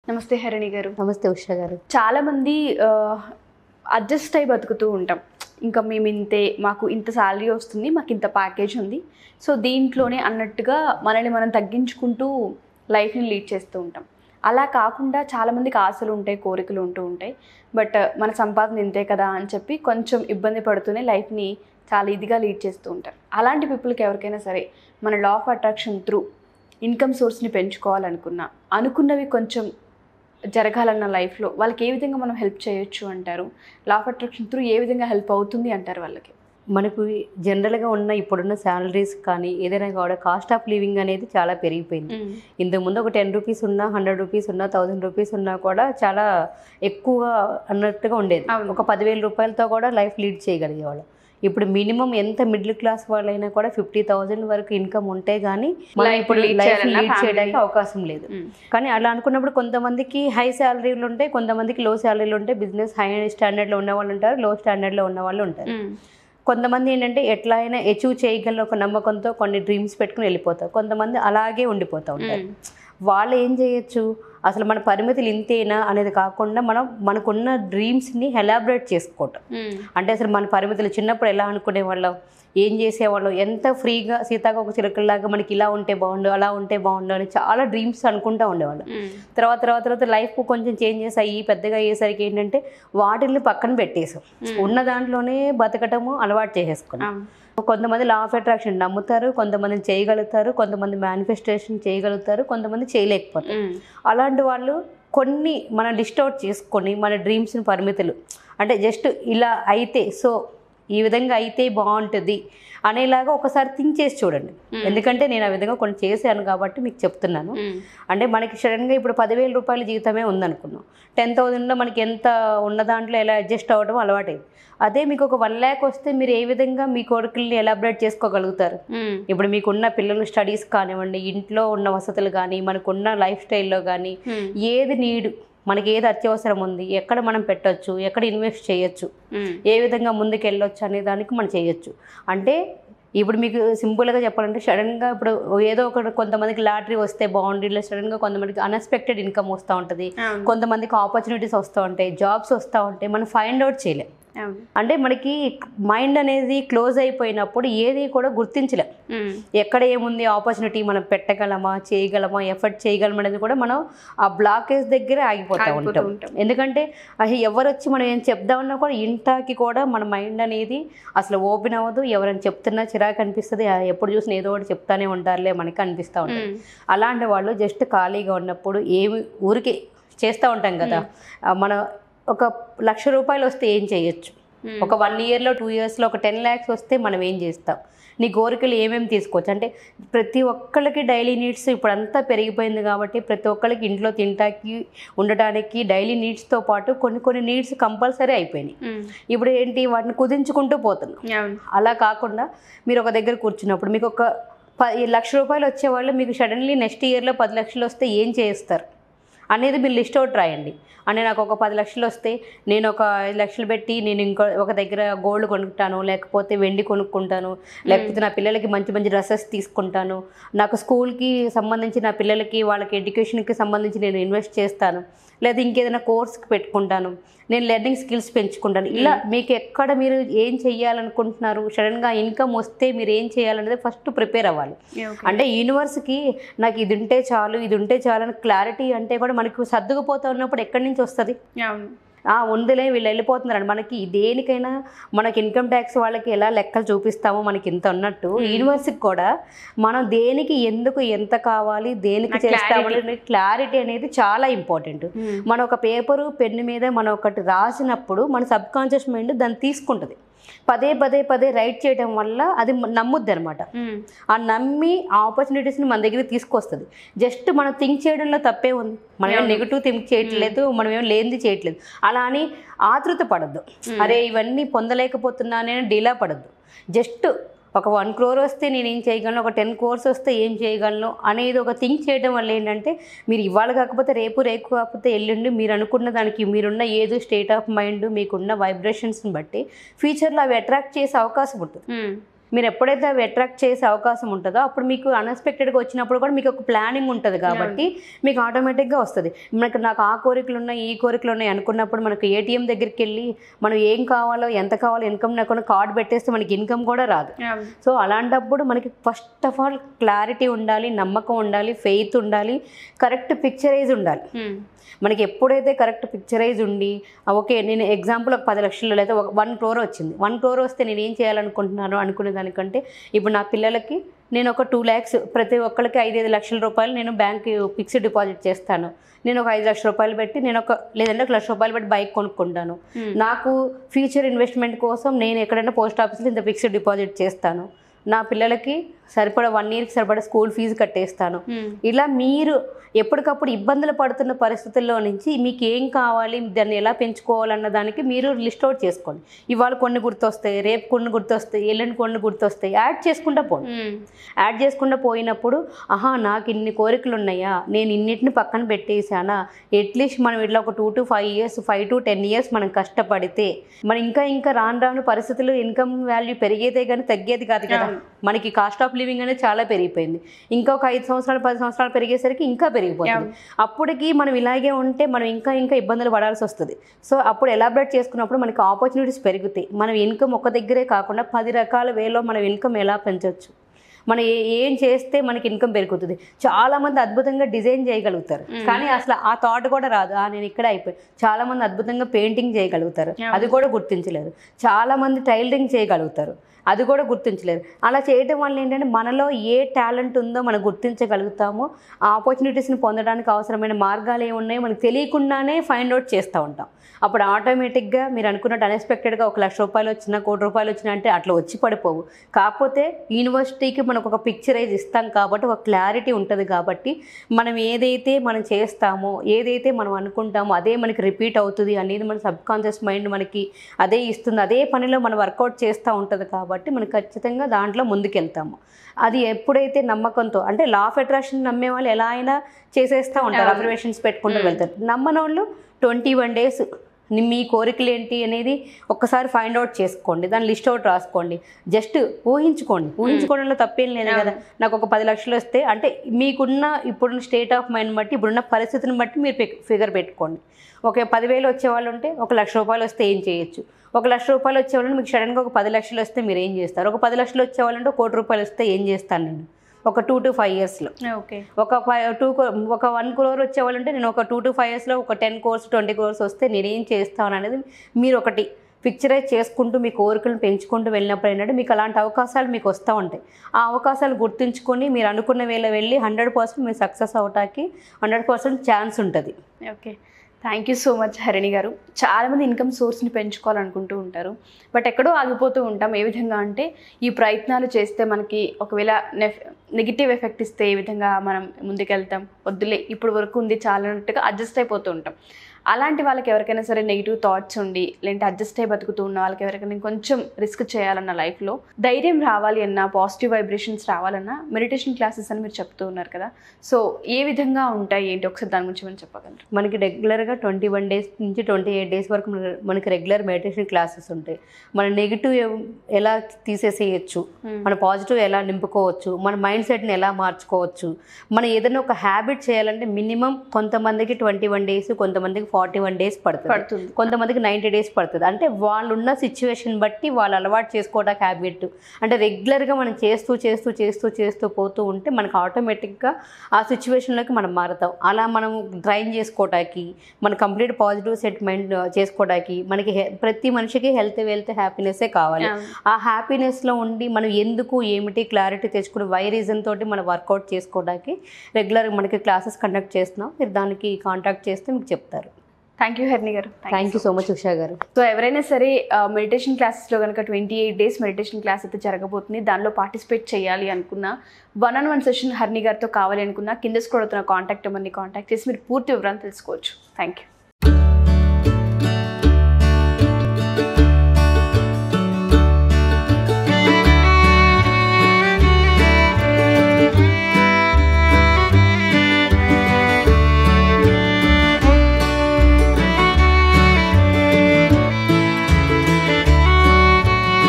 నమస్తే హరిణి గారు. నమస్తే ఉషా గారు. చాలా మంది అడ్జస్ట్ అయి బతుకుతూ ఉంటాం. ఇంకా మేము ఇంతే, మాకు ఇంత శాలరీ వస్తుంది, మాకు ఇంత ప్యాకేజ్ ఉంది, సో దీంట్లోనే అన్నట్టుగా మనల్ని మనం తగ్గించుకుంటూ లైఫ్ని లీడ్ చేస్తూ ఉంటాం. అలా కాకుండా చాలామందికి ఆశలు ఉంటాయి, కోరికలు ఉంటూ ఉంటాయి. బట్ మన సంపాదన ఇంతే కదా అని చెప్పి కొంచెం ఇబ్బంది పడుతూనే లైఫ్ని చాలా ఇదిగా లీడ్ చేస్తూ ఉంటారు. అలాంటి పీపుల్కి ఎవరికైనా సరే మన law of attraction through income సోర్స్ని అనుకున్నవి కొంచెం జరగాలన్న లైఫ్లో వాళ్ళకి ఏ విధంగా మనం హెల్ప్ చేయొచ్చు అంటారు? లా ఆఫ్ అట్రాక్షన్ త్రూ ఏ విధంగా హెల్ప్ అవుతుంది అంటారు వాళ్ళకి? మనకు జనరల్గా ఉన్న ఇప్పుడున్న శాలరీస్ కానీ ఏదైనా కూడా కాస్ట్ ఆఫ్ లివింగ్ అనేది చాలా పెరిగిపోయింది. ఇంతకుముందు ఒక 10 రూపీస్ ఉన్నా, 100 రూపీస్ ఉన్నా, 1000 రూపీస్ ఉన్నా కూడా చాలా ఎక్కువ అన్నట్టుగా ఉండేది. ఒక 10,000 రూపాయలతో కూడా లైఫ్ లీడ్ చేయగలిగేవాళ్ళు. ఇప్పుడు మినిమం ఎంత మిడిల్ క్లాస్ వాళ్ళైనా కూడా 50,000 వరకు ఇన్కమ్ ఉంటే కానీ మనం ఇప్పుడు లైఫ్ లీడ్ చేయడానికి అవకాశం లేదు. కానీ అలా అనుకున్నప్పుడు కొంతమందికి హై శాలరీలు ఉంటాయి, కొంతమందికి లో శాలరీలు ఉంటాయి. బిజినెస్ హై స్టాండర్డ్లో ఉన్న వాళ్ళు ఉంటారు, లో స్టాండర్డ్లో ఉన్న వాళ్ళు ఉంటారు. కొంతమంది ఏంటంటే ఎట్లా అయినా అచీవ్ చేయగల ఒక నమ్మకంతో కొన్ని డ్రీమ్స్ పెట్టుకుని వెళ్ళిపోతారు. కొంతమంది అలాగే ఉండిపోతూ ఉంటారు. వాళ్ళు ఏం చేయొచ్చు, అసలు మన పరిమితులు ఇంతేనా అనేది కాకుండా మనకున్న డ్రీమ్స్ని ఎలాబరేట్ చేసుకోవటం. అంటే అసలు మన పరిమితులు చిన్నప్పుడు ఎలా అనుకునేవాళ్ళం, ఏం చేసేవాళ్ళం, ఎంత ఫ్రీగా సీతాకోక చిలుకల్లాగా మనకి ఇలా ఉంటే బాగుండు, అలా ఉంటే బాగుండు అని చాలా డ్రీమ్స్ అనుకుంటూ ఉండేవాళ్ళం. తర్వాత లైఫ్ కొంచెం చేంజెస్ అయ్యి పెద్దగా అయ్యేసరికి ఏంటంటే వాటిని పక్కన పెట్టేసాం. ఉన్న దాంట్లోనే బతకటము అలవాటు చేసేసుకున్నాం. కొంతమంది లా ఆఫ్ అట్రాక్షన్ నమ్ముతారు, కొంతమంది చేయగలుగుతారు, కొంతమంది మేనిఫెస్టేషన్ చేయగలుగుతారు, కొంతమంది చేయలేకపోతారు. అలాంటి వాళ్ళు కొన్ని మనం లిస్ట్ అవుట్ చేసుకొని మన డ్రీమ్స్ని పరిమితులు అంటే జస్ట్ ఇలా అయితే, సో ఈ విధంగా అయితే బాగుంటుంది అనేలాగా ఒకసారి థింక్ చేసి చూడండి. ఎందుకంటే నేను ఆ విధంగా కొన్ని చేశాను కాబట్టి మీకు చెప్తున్నాను. అంటే మనకి సడన్గా ఇప్పుడు 10,000 రూపాయల జీవితమే ఉందనుకున్నాం, 10,000లో మనకి ఎంత ఉన్న దాంట్లో ఎలా అడ్జస్ట్ అవ్వడం అలవాటైంది. అదే మీకు ఒక 1 lakh వస్తే మీరు ఏ విధంగా మీ కోరికల్ని ఎలాబరేట్ చేసుకోగలుగుతారు? ఇప్పుడు మీకున్న పిల్లల స్టడీస్ కానివ్వండి, ఇంట్లో ఉన్న వసతులు కానీ, మనకున్న లైఫ్ స్టైల్లో కానీ ఏది నీడు, మనకి ఏది అత్యవసరం ఉంది, ఎక్కడ మనం పెట్టొచ్చు, ఎక్కడ ఇన్వెస్ట్ చేయొచ్చు, ఏ విధంగా ముందుకు వెళ్ళొచ్చు అనే దానికి మనం చేయొచ్చు. అంటే ఇప్పుడు మీకు సింపుల్గా చెప్పాలంటే సడన్గా ఇప్పుడు ఏదో ఒక కొంతమందికి లాటరీ వస్తే బాగుంది, ఇలా సడన్గా కొంతమందికి అన్ఎక్స్పెక్టెడ్ ఇన్కమ్ వస్తూ ఉంటుంది, కొంతమందికి ఆపర్చునిటీస్ వస్తూ ఉంటాయి, జాబ్స్ వస్తూ ఉంటాయి, మనం ఫైండ్ అవుట్ చేయలేం. అంటే మనకి మైండ్ అనేది క్లోజ్ అయిపోయినప్పుడు ఏది కూడా గుర్తించలేం. ఎక్కడ ఏముంది ఆపర్చునిటీ, మనం పెట్టగలమా, చేయగలమా, ఎఫర్ట్ చేయగలమా అనేది కూడా మనం ఆ బ్లాకేజ్ దగ్గరే ఆగిపోతూ ఉంటాం. ఎందుకంటే అసలు ఎవరు వచ్చి మనం ఏం చెప్దామన్నా కూడా ఇంటాకి కూడా మన మైండ్ అనేది అసలు ఓపెన్ అవ్వదు. ఎవరైనా చెప్తున్నా చిరాకు అనిపిస్తుంది, ఎప్పుడు చూసినా ఏదో ఒకటి చెప్తానే ఉంటారులే మనకి అనిపిస్తూ ఉంటుంది. అలాంటి వాళ్ళు జస్ట్ ఖాళీగా ఉన్నప్పుడు ఏమి ఊరికే చేస్తూ ఉంటాం కదా. మన ఒక 1,00,000 రూపాయలు వస్తే ఏం చేయొచ్చు, ఒక 1 yearలో 2 yearsలో ఒక 10 lakhs వస్తే మనం ఏం చేస్తాం, నీ కోరికలు ఏమేమి తీసుకోవచ్చు. అంటే ప్రతి ఒక్కళ్ళకి డైలీ నీడ్స్ ఇప్పుడు అంతా పెరిగిపోయింది కాబట్టి ప్రతి ఒక్కళ్ళకి ఇంట్లో తినటానికి ఉండటానికి డైలీ నీడ్స్తో పాటు కొన్ని నీడ్స్ కంపల్సరీ అయిపోయినాయి. ఇప్పుడు ఏంటి, వాటిని కుదించుకుంటూ పోతున్నాం. అలా కాకుండా మీరు ఒక దగ్గర కూర్చున్నప్పుడు మీకు ఒక 1,00,000 రూపాయలు వచ్చేవాళ్ళు మీకు సడన్లీ నెక్స్ట్ ఇయర్లో 10 లక్షలు వస్తే ఏం చేస్తారు అనేది మీరు లిస్ట్ అవుట్ రాయండి. అంటే నాకు ఒక 10 లక్షలు వస్తే నేను ఒక 5 లక్షలు పెట్టి నేను ఇంకో ఒక దగ్గర గోల్డ్ కొనుక్కుంటాను, లేకపోతే వెండి కొనుక్కుంటాను, లేకపోతే నా పిల్లలకి మంచి మంచి డ్రెస్సెస్ తీసుకుంటాను, నాకు స్కూల్కి సంబంధించి నా పిల్లలకి వాళ్ళకి ఎడ్యుకేషన్కి సంబంధించి నేను ఇన్వెస్ట్ చేస్తాను, లేదా ఇంకేదైనా కోర్స్కి పెట్టుకుంటాను, నేను లెర్నింగ్ స్కిల్స్ పెంచుకుంటాను. ఇలా మీకు ఎక్కడ మీరు ఏం చెయ్యాలనుకుంటున్నారు, సడన్గా ఇన్కమ్ వస్తే మీరు ఏం చేయాలనేది ఫస్ట్ ప్రిపేర్ అవ్వాలి. అంటే యూనివర్స్కి నాకు ఇది ఉంటే చాలు, ఇది ఉంటే చాలు అని క్లారిటీ అంటే కూడా మనకు సర్దుకుపోతూ ఉన్నప్పుడు ఎక్కడి నుంచి వస్తుంది? ఉందిలే వీళ్ళు వెళ్ళిపోతున్నారండి. మనకి దేనికైనా మనకి ఇన్కమ్ ట్యాక్స్ వాళ్ళకి ఎలా లెక్కలు చూపిస్తామో మనకి ఇంత ఉన్నట్టు యూనివర్స్కి కూడా మనం దేనికి ఎందుకు ఎంత కావాలి, దేనికి చేస్తామని క్లారిటీ అనేది చాలా ఇంపార్టెంట్. మనం ఒక పేపరు పెన్ను మీద మనం ఒకటి రాసినప్పుడు మన సబ్ కాన్షియస్ మైండ్ దాన్ని తీసుకుంటుంది. పదే రైట్ చేయడం వల్ల అది నమ్ముద్ది అనమాట. ఆ నమ్మి ఆ ఆపర్చునిటీస్ని మన దగ్గరికి తీసుకొస్తుంది. జస్ట్ మనం థింక్ చేయడంలో తప్పే ఉంది. మనం ఏం నెగిటివ్ థింక్ చేయట్లేదు, మనం ఏం లేనిది చేయట్లేదు. అలా అని ఆతృత పడద్దు, అరే ఇవన్నీ పొందలేకపోతున్నానే డీలా పడద్దు. జస్ట్ ఒక 1 crore వస్తే నేను ఏం చేయగలను, ఒక 10 crores వస్తే ఏం చేయగలను అనేది ఒక థింక్ చేయడం వల్ల ఏంటంటే మీరు ఇవాళ కాకపోతే రేపు కాకపోతే ఎల్లుండి మీరు అనుకున్న దానికి మీరున్న ఏదో స్టేట్ ఆఫ్ మైండ్ మీకున్న వైబ్రేషన్స్ని బట్టి ఫ్యూచర్లో అవి అట్రాక్ట్ చేసే అవకాశం ఉంటుంది. మీరు ఎప్పుడైతే అవి అట్రాక్ట్ చేసే అవకాశం ఉంటుందో అప్పుడు మీకు అన్ఎక్స్పెక్టెడ్గా వచ్చినప్పుడు కూడా మీకు ఒక ప్లానింగ్ ఉంటుంది కాబట్టి మీకు ఆటోమేటిక్గా వస్తుంది. నాకు ఆ కోరికలు ఉన్నాయి ఈ కోరికలు ఉన్నాయి అనుకున్నప్పుడు మనకు ఏటీఎం దగ్గరికి వెళ్ళి మనం ఏం కావాలో ఎంత కావాలో ఇన్కమ్ లేకుండా కార్డు పెట్టేస్తే మనకి ఇన్కమ్ కూడా రాదు. సో అలాంటప్పుడు మనకి ఫస్ట్ ఆఫ్ ఆల్ క్లారిటీ ఉండాలి, నమ్మకం ఉండాలి, ఫెయిత్ ఉండాలి, కరెక్ట్ పిక్చరైజ్ ఉండాలి. మనకి ఎప్పుడైతే కరెక్ట్ పిక్చరైజ్ ఉండి ఓకే నేను ఎగ్జాంపుల్ ఒక 10 లక్షలు లేదా 1 crore వచ్చింది, 1 crore వస్తే నేను ఏం చేయాలనుకుంటున్నాను అనుకునే దానికంటే ఇప్పుడు నా పిల్లలకి నేను ఒక 2 lakhs ప్రతి ఒక్కరికి 5-5 లక్షల రూపాయలు నేను బ్యాంక్ ఫిక్స్డ్ డిపాజిట్ చేస్తాను. నేను ఒక 5 లక్షల రూపాయలు పెట్టి నేను లేదంటే 1 లక్ష రూపాయలు పెట్టి బైక్ కొనుక్కుంటాను. నాకు ఫ్యూచర్ ఇన్వెస్ట్మెంట్ కోసం నేను ఎక్కడైనా పోస్ట్ ఆఫీస్లో ఇంత ఫిక్స్డ్ డిపాజిట్ చేస్తాను. నా పిల్లలకి సరిపడా 1 yearకి సరిపడా స్కూల్ ఫీజు కట్టేస్తాను. ఇలా మీరు ఎప్పటికప్పుడు ఇబ్బందులు పడుతున్న పరిస్థితుల్లో నుంచి మీకు ఏం కావాలి, దాన్ని ఎలా పెంచుకోవాలన్న దానికి మీరు లిస్ట్ అవుట్ చేసుకోండి. ఇవాళ కొన్ని గుర్తొస్తాయి, రేపు కొన్ని గుర్తొస్తాయి, ఎల్లుండి కొన్ని గుర్తొస్తాయి, యాడ్ చేసుకుంటూ పోండి. యాడ్ చేసుకుంటూ పోయినప్పుడు నాకు ఇన్ని కోరికలు ఉన్నాయా, నేను ఇన్నిటిని పక్కన పెట్టేసానా, అట్లీస్ట్ మనం ఇట్లా ఒక 2 to 5 years 5 to 10 years మనం కష్టపడితే మనం ఇంకా రాను పరిస్థితులు ఇన్కమ్ వాల్యూ పెరిగేదే కానీ తగ్గేది కాదు కదా. మనకి కాస్ట్ ఆఫ్ లివింగ్ అనేది చాలా పెరిగిపోయింది. ఇంకా ఒక 5 సంవత్సరాలు 10 సంవత్సరాలు పెరిగేసరికి ఇంకా పెరిగిపోతుంది. అప్పటికి మనం ఇలాగే ఉంటే మనం ఇంకా ఇబ్బందులు పడాల్సి వస్తుంది. సో అప్పుడు ఎలాబరేట్ చేసుకున్నప్పుడు మనకి ఆపర్చునిటీస్ పెరుగుతాయి. మనం ఇన్కమ్ ఒక దగ్గరే కాకుండా 10 రకాల వేలో మనం ఇన్కమ్ ఎలా పెంచవచ్చు, మనం ఏం చేస్తే మనకి ఇన్కమ్ పెరుగుతుంది. చాలామంది అద్భుతంగా డిజైన్ చేయగలుగుతారు కానీ అసలు ఆ థాట్ కూడా రాదు. నేను ఇక్కడే అయిపోయి. చాలామంది అద్భుతంగా పెయింటింగ్ చేయగలుగుతారు, అది కూడా గుర్తించలేరు. చాలామంది టైలరింగ్ చేయగలుగుతారు, అది కూడా గుర్తించలేరు. అలా చేయడం వల్ల ఏంటంటే మనలో ఏ టాలెంట్ ఉందో మనం గుర్తించగలుగుతామో ఆ ఆపర్చునిటీస్ని పొందడానికి అవసరమైన మార్గాలు ఏమున్నాయో మనకు తెలియకుండానే ఫైండ్ అవుట్ చేస్తూ ఉంటాం. అప్పుడు ఆటోమేటిక్గా మీరు అనుకున్నట్టు అన్ఎక్స్పెక్టెడ్గా 1 లక్ష రూపాయలు వచ్చినా 1 కోటి రూపాయలు వచ్చినా అంటే అట్లా వచ్చి పడిపోవు. కాకపోతే యూనివర్సిటీకి మనకు ఒక పిక్చరైజ్ ఇస్తాం కాబట్టి ఒక క్లారిటీ ఉంటుంది కాబట్టి మనం ఏదైతే మనం చేస్తామో ఏదైతే మనం అనుకుంటామో అదే మనకి రిపీట్ అవుతుంది అనేది మన సబ్కాన్షియస్ మైండ్ మనకి అదే ఇస్తుంది. అదే పనిలో మనం వర్కౌట్ చేస్తూ ఉంటుంది కాబట్టి మనం ఖచ్చితంగా దాంట్లో ముందుకెళ్తాము. అది ఎప్పుడైతే నమ్మకంతో అంటే లా ఆఫ్ అట్రాక్షన్ నమ్మే వాళ్ళు ఎలా అయినా చేసేస్తూ ఉంటారు, అఫర్మేషన్స్ పెట్టుకుంటూ వెళ్తారు. నమ్మని వాళ్ళు 21 days మీ కోరికలు ఏంటి అనేది ఒక్కసారి ఫైండ్ అవుట్ చేసుకోండి, దాని లిస్ట్ అవుట్ రాసుకోండి. జస్ట్ ఊహించుకోవడంలో తప్పేం లేదు కదా. నాకు ఒక 10 లక్షలు వస్తే అంటే మీకున్న ఇప్పుడున్న స్టేట్ ఆఫ్ మైండ్ బట్టి ఇప్పుడున్న పరిస్థితిని బట్టి మీరు ఫిగర్ పెట్టుకోండి. ఒక 10,000 వచ్చేవాళ్ళు ఉంటే 1 లక్ష రూపాయలు వస్తే ఏం చేయొచ్చు, 1 లక్ష రూపాయలు వచ్చేవాళ్ళని మీకు సడన్గా ఒక 10 లక్షలు వస్తే మీరు ఏం చేస్తారు, ఒక 10 లక్షలు వచ్చేవాళ్ళంటే 1 కోటి రూపాయలు వస్తే ఏం చేస్తాను నేను ఒక 2 to 5 yearsలో. ఒక 1 crore వచ్చేవాళ్ళంటే నేను ఒక 2 to 5 yearsలో ఒక 10 crores 20 crores వస్తే నేనేం చేస్తాను అనేది మీరు ఒకటి పిక్చరైజ్ చేసుకుంటూ మీ కోరికలను పెంచుకుంటూ వెళ్ళినప్పుడు ఏంటంటే మీకు అలాంటి అవకాశాలు మీకు వస్తూ ఉంటాయి. ఆ అవకాశాలు గుర్తుంచుకొని మీరు అనుకున్న వేళ వెళ్ళి 100% మీరు సక్సెస్ అవటానికి 100% ఛాన్స్ ఉంటుంది. Okay, thank you so much Harini గారు. చాలామంది ఇన్కమ్ సోర్స్ని పెంచుకోవాలనుకుంటూ ఉంటారు, బట్ ఎక్కడో ఆగిపోతూ ఉంటాం. ఏ విధంగా అంటే ఈ ప్రయత్నాలు చేస్తే మనకి ఒకవేళ నెగిటివ్ ఎఫెక్ట్ ఇస్తే ఏ విధంగా మనం ముందుకెళ్తాం, వద్దులే ఇప్పుడు వరకు ఉంది చాలన్నట్టుగా అడ్జస్ట్ అయిపోతూ ఉంటాం. అలాంటి వాళ్ళకి ఎవరికైనా సరే నెగిటివ్ థాట్స్ ఉండి లేదంటే అడ్జస్ట్ అయి బతుకుతూ ఉన్న వాళ్ళకి ఎవరికైనా కొంచెం రిస్క్ చేయాలన్న, లైఫ్లో ధైర్యం రావాలి అన్నా, పాజిటివ్ వైబ్రేషన్స్ రావాలన్నా మెడిటేషన్ క్లాసెస్ అని మీరు చెప్తూ ఉన్నారు కదా, సో ఏ విధంగా ఉంటాయి ఏంటి ఒకసారి దాని గురించి మనం చెప్పగలరు? మనకి రెగ్యులర్గా 21 days నుంచి 28 days వరకు మనకి రెగ్యులర్ మెడిటేషన్ క్లాసెస్ ఉంటాయి. మన నెగిటివ్ ఎలా తీసేసేయచ్చు, మన పాజిటివ్ ఎలా నింపుకోవచ్చు, మన మైండ్ సెట్ని ఎలా మార్చుకోవచ్చు, మనం ఏదైనా ఒక హ్యాబిట్ చేయాలంటే మినిమం కొంతమందికి 21 days, కొంతమందికి 41 days పడుతుంది, కొంతమందికి 90 days పడుతుంది. అంటే వాళ్ళు ఉన్న సిచ్యువేషన్ బట్టి వాళ్ళు అలవాటు చేసుకోవడానికి హ్యాబిట్ అంటే రెగ్యులర్గా మనం చేస్తూ పోతూ ఉంటే మనకు ఆటోమేటిక్గా ఆ సిచ్యువేషన్లోకి మనం మారుతాం. అలా మనం ట్రైన్ చేసుకోవడానికి, మన కంప్లీట్ పాజిటివ్ సెట్మెంట్ చేసుకోవడానికి మనకి ప్రతి మనిషికి హెల్త్ వెల్త్ హ్యాపీనెస్సే కావాలి. ఆ హ్యాపీనెస్లో ఉండి మనం ఎందుకు ఏమిటి క్లారిటీ తెచ్చుకుని వై రీజన్ తోటి మనం వర్కౌట్ చేసుకోవడానికి రెగ్యులర్గా మనకి క్లాసెస్ కండక్ట్ చేస్తున్నాం. మీరు దానికి కాంటాక్ట్ చేస్తే మీకు చెప్తారు. థ్యాంక్ యూ హరిణి గారు. Thank you so much Usha గారు. సో ఎవరైనా సరే మెడిటేషన్ క్లాసెస్లో కనుక 28 days మెడిటేషన్ క్లాస్ అయితే జరగబోతుంది, దానిలో పార్టిసిపేట్ చేయాలి అనుకున్నా, 1-on-1 సెషన్ హరిణి గారితో కావాలి అనుకున్నా కింద స్క్రోల్ అవుతున్న కాంటాక్ట్ నెంబర్ని కాంటాక్ట్ చేసి మీరు పూర్తి వివరాలు తెలుసుకోవచ్చు. Thank you.